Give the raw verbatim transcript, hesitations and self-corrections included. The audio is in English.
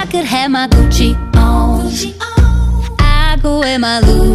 could have my Gucci on, I go wear my Louis